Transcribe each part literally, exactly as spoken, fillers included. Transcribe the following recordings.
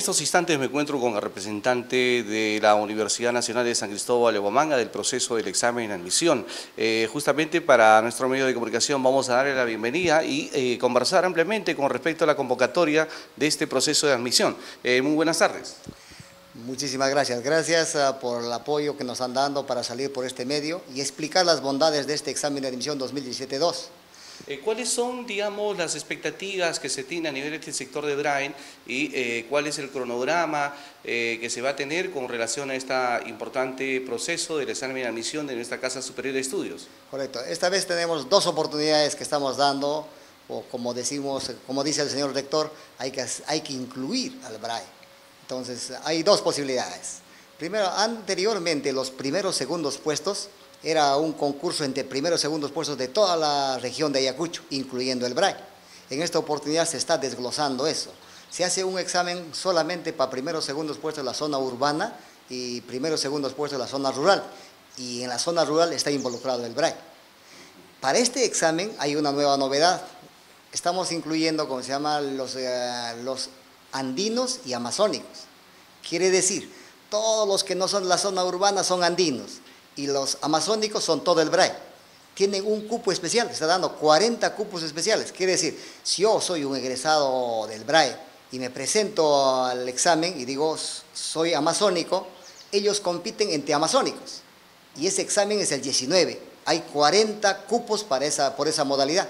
estos instantes me encuentro con el representante de la Universidad Nacional de San Cristóbal de Huamanga del proceso del examen de admisión. Eh, justamente para nuestro medio de comunicación vamos a darle la bienvenida y eh, conversar ampliamente con respecto a la convocatoria de este proceso de admisión. Eh, muy buenas tardes. Muchísimas gracias. Gracias uh, por el apoyo que nos han dado para salir por este medio y explicar las bondades de este examen de admisión dos mil diecisiete dos. Eh, ¿Cuáles son, digamos, las expectativas que se tienen a nivel de este sector de Brain y eh, cuál es el cronograma eh, que se va a tener con relación a este importante proceso del examen de admisión de nuestra Casa Superior de Estudios? Correcto. Esta vez tenemos dos oportunidades que estamos dando, o como decimos, como dice el señor rector, hay que, hay que incluir al Brain. Entonces, hay dos posibilidades. Primero, anteriormente, los primeros segundos puestos era un concurso entre primeros y segundos puestos de toda la región de Ayacucho, incluyendo el Brain. En esta oportunidad se está desglosando eso. Se hace un examen solamente para primeros y segundos puestos de la zona urbana y primeros y segundos puestos de la zona rural. Y en la zona rural está involucrado el Brain. Para este examen hay una nueva novedad. Estamos incluyendo, como se llama, los, eh, los andinos y amazónicos. Quiere decir, todos los que no son de la zona urbana son andinos y los amazónicos son todo el Brain. Tienen un cupo especial, está dando cuarenta cupos especiales. Quiere decir, si yo soy un egresado del Brain y me presento al examen y digo, soy amazónico, ellos compiten entre amazónicos. Y ese examen es el diecinueve. Hay cuarenta cupos para esa, por esa modalidad.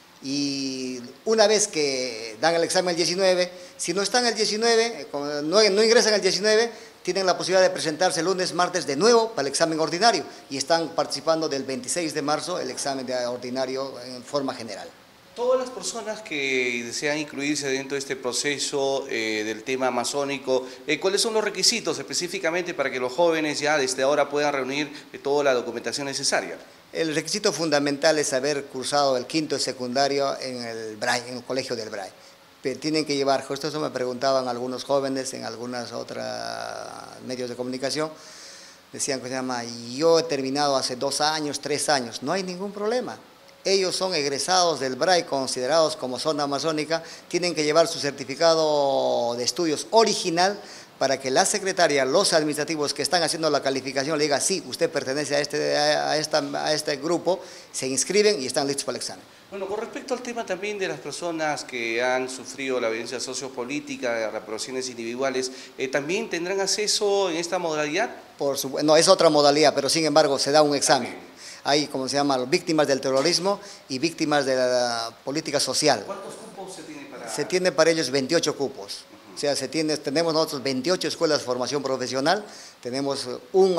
Y una vez que dan el examen el diecinueve, si no están el diecinueve, no, no ingresan el diecinueve, tienen la posibilidad de presentarse lunes, martes de nuevo para el examen ordinario y están participando del veintiséis de marzo el examen de ordinario en forma general. Todas las personas que desean incluirse dentro de este proceso eh, del tema amazónico, eh, ¿cuáles son los requisitos específicamente para que los jóvenes ya desde ahora puedan reunir eh, toda la documentación necesaria? El requisito fundamental es haber cursado el quinto de secundario en el Brain, en el colegio del Brain. Tienen que llevar, justo eso me preguntaban algunos jóvenes en algunos otros medios de comunicación, decían que se llama, yo he terminado hace dos años, tres años, no hay ningún problema. Ellos son egresados del Brain, considerados como zona amazónica, tienen que llevar su certificado de estudios original para que la secretaria, los administrativos que están haciendo la calificación le diga, sí, usted pertenece a este, a, esta, a este grupo, se inscriben y están listos para el examen. Bueno, con respecto al tema también de las personas que han sufrido la violencia sociopolítica, reparaciones individuales, eh, ¿también tendrán acceso en esta modalidad? Por su, no, es otra modalidad, pero sin embargo se da un examen. Hay, como se llama, víctimas del terrorismo y víctimas de la política social. ¿Cuántos cupos se tiene para...? Se tiene para ellos veintiocho cupos. O sea, se tiene, tenemos nosotros veintiocho escuelas de formación profesional, tenemos un,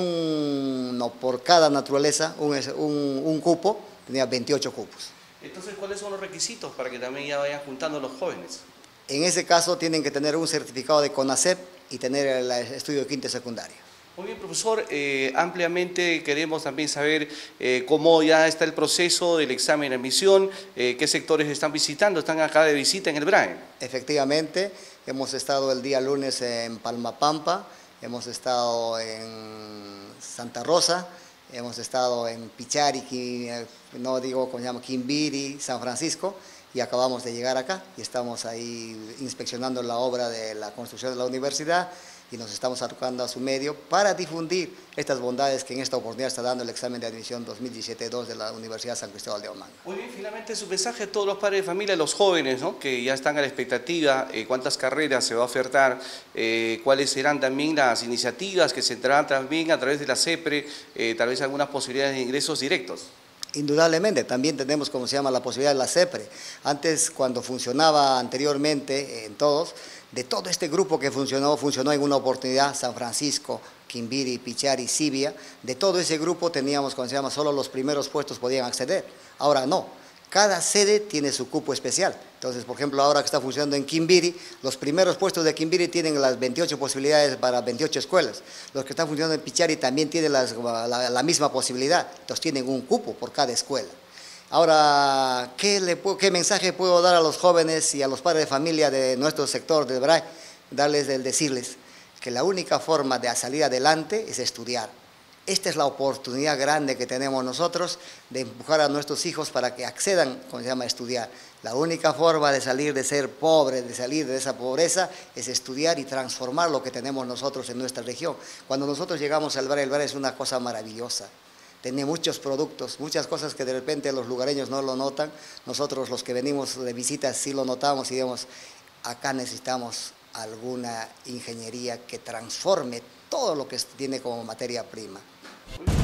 un no, por cada naturaleza, un, un, un cupo, tenía veintiocho cupos. Entonces, ¿cuáles son los requisitos para que también ya vayan juntando los jóvenes? En ese caso tienen que tener un certificado de CONACYT y tener el estudio de quinta y secundaria. Muy bien, profesor, eh, ampliamente queremos también saber eh, cómo ya está el proceso del examen de admisión, eh, qué sectores están visitando, están acá de visita en el Brain. Efectivamente, hemos estado el día lunes en Palmapampa, hemos estado en Santa Rosa, hemos estado en Pichari, no digo cómo se llama, Quimbiri, San Francisco, y acabamos de llegar acá y estamos ahí inspeccionando la obra de la construcción de la universidad y nos estamos acercando a su medio para difundir estas bondades que en esta oportunidad está dando el examen de admisión dos mil diecisiete dos de la Universidad San Cristóbal de Huamanga. Muy bien, finalmente su mensaje a todos los padres de familia, los jóvenes, ¿no?, que ya están a la expectativa, eh, cuántas carreras se va a ofertar, eh, cuáles serán también las iniciativas que se entrarán también a través de la CEPRE, eh, tal vez algunas posibilidades de ingresos directos. Indudablemente, también tenemos, como se llama, la posibilidad de la CEPRE. Antes, cuando funcionaba anteriormente en todos, de todo este grupo que funcionó, funcionó en una oportunidad, San Francisco, Quimbiri, Pichari, Sibia, de todo ese grupo teníamos, como se llama, solo los primeros puestos podían acceder. Ahora no, cada sede tiene su cupo especial. Entonces, por ejemplo, ahora que está funcionando en Quimbiri, los primeros puestos de Quimbiri tienen las veintiocho posibilidades para veintiocho escuelas. Los que están funcionando en Pichari también tienen las, la, la misma posibilidad, entonces tienen un cupo por cada escuela. Ahora, ¿qué, le, ¿qué mensaje puedo dar a los jóvenes y a los padres de familia de nuestro sector del Brain? Darles el decirles que la única forma de salir adelante es estudiar. esta es la oportunidad grande que tenemos nosotros de empujar a nuestros hijos para que accedan, como se llama, a estudiar. La única forma de salir de ser pobre, de salir de esa pobreza, es estudiar y transformar lo que tenemos nosotros en nuestra región. Cuando nosotros llegamos al Bray, el Bray es una cosa maravillosa. Tiene muchos productos, muchas cosas que de repente los lugareños no lo notan. Nosotros los que venimos de visitas sí lo notamos y digamos, acá necesitamos alguna ingeniería que transforme todo lo que tiene como materia prima.